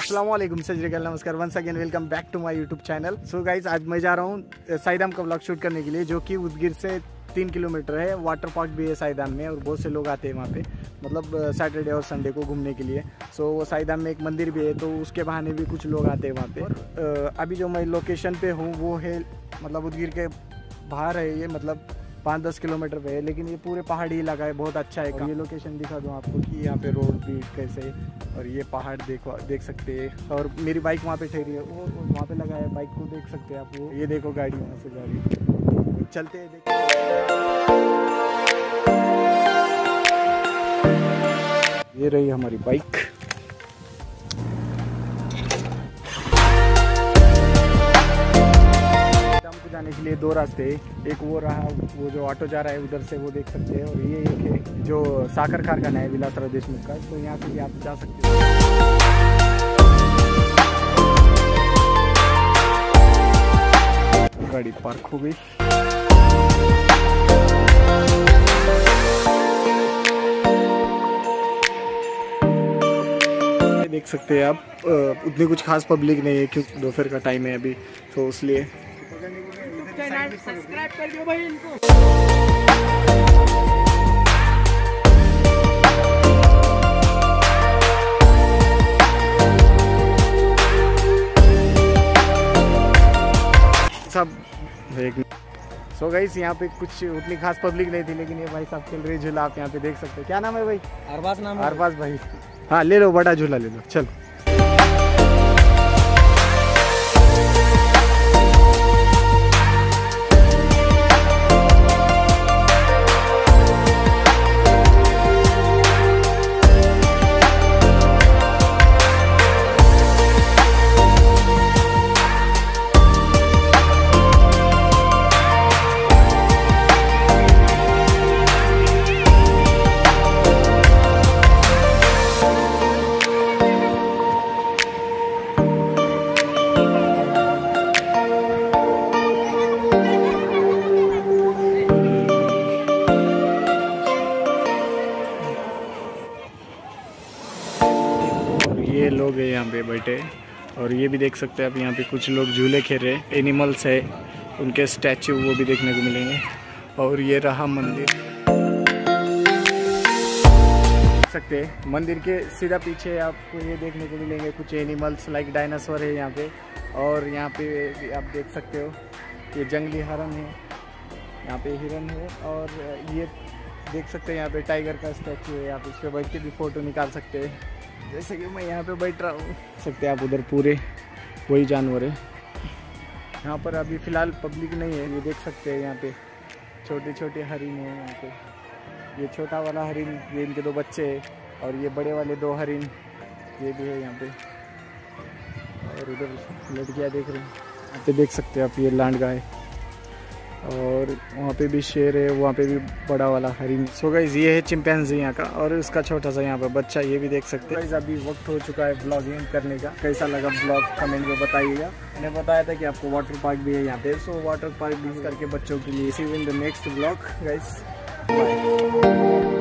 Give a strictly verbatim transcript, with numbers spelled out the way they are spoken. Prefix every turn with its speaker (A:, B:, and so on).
A: अस्सलाम वालेकुम, सजरिकल नमस्कार, once again welcome back to my YouTube channel. So guys, आज मैं जा रहा हूँ साइदाम का व्लॉग शूट करने के लिए, जो कि उदगिर से तीन किलोमीटर है। वाटर पार्क भी है साइदाम में और बहुत से लोग आते हैं वहाँ पे, मतलब सैटरडे और संडे को घूमने के लिए। सो वो साइदाम में एक मंदिर भी है, तो उसके बहाने भी कुछ लोग आते हैं वहाँ पे। और अभी जो मैं लोकेशन पे हूँ वो है मतलब उदगिर के बाहर है ये, मतलब पाँच दस किलोमीटर पे है, लेकिन ये पूरे पहाड़ी इलाका है, बहुत अच्छा है। ये लोकेशन दिखा दूँ आपको कि यहाँ पे रोड भी कैसे है, और ये पहाड़ देखो देख सकते हैं। और मेरी बाइक वहाँ पे ठहरी है, वो वहाँ पे लगा है, बाइक को देख सकते हैं आप। वो ये देखो गाड़ी वहाँ से जा रही है, चलते हैं देखो। ये रही हमारी बाइक। जाने के लिए दो रास्ते हैं, एक वो रहा, वो जो ऑटो जा रहा है उधर से वो देख सकते हैं, और ये एक है जो साकर कारखाना है विलासराव देशमुख का, तो यहाँ से भी आप जा सकते हो। गाड़ी पार्क हो गई। देख सकते हैं आप, उतनी कुछ खास पब्लिक नहीं है क्योंकि दोपहर का टाइम है अभी, तो इसलिए सब्सक्राइब कर दियो भाई इनको। सब सो गाइस, यहाँ पे कुछ उतनी खास पब्लिक नहीं थी, लेकिन ये भाई साहब खेल रहे झूला, आप यहाँ पे देख सकते हैं। क्या नाम है भाई? अरबाज नाम है। अरबाज भाई, हाँ ले लो, बड़ा झूला ले लो, चलो। ये लोग हैं यहाँ पे बैठे, और ये भी देख सकते हैं आप, यहाँ पे कुछ लोग झूले खेल रहे हैं। एनिमल्स है, उनके स्टैचू वो भी देखने को मिलेंगे। और ये रहा मंदिर, देख सकते हैं मंदिर के सीधा पीछे आपको ये देखने को मिलेंगे कुछ एनिमल्स लाइक डायनासोर है यहाँ पे। और यहाँ पे आप देख सकते हो ये जंगली हरण है, यहाँ पे हिरन है। और ये देख सकते हैं यहाँ पे टाइगर का स्टैचू है, आप इस पर बैठ के भी फ़ोटो निकाल सकते हैं, जैसे कि मैं यहाँ पे बैठ रहा हूँ। सकते हैं आप, उधर पूरे वही जानवर है। यहाँ पर अभी फ़िलहाल पब्लिक नहीं है, ये देख सकते हैं यहाँ पे छोटे छोटे हरिन हैं यहाँ पे। ये छोटा वाला हरिन, ये इनके दो बच्चे हैं, और ये बड़े वाले दो हरिन ये भी है यहाँ पे। और उधर लड़कियाँ देख रही हैं, यहाँ पे देख सकते हैं आप, ये लांड गाय। और वहाँ पे भी शेर है, वहाँ पे भी बड़ा वाला हरिन। सो गाइस, ये है चिंपैंजी यहाँ का, और इसका छोटा सा यहाँ पे बच्चा, ये भी देख सकते हैं। गाइस, अभी वक्त हो चुका है ब्लॉगिंग करने का। कैसा लगा ब्लॉग कमेंट में बताइएगा। मैंने बताया था कि आपको वाटर पार्क भी है यहाँ पे, सो वाटर पार्क भी करके बच्चों के लिए। See you in the next blog guys, bye.